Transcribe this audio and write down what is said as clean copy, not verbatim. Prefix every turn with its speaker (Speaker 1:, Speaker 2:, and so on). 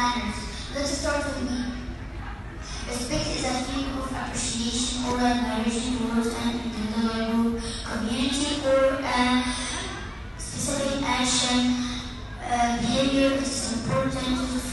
Speaker 1: manners. Let's start with me. Respect is a feeling of appreciation or admiration towards an individual group, community, or a specific action, behavior. It is important to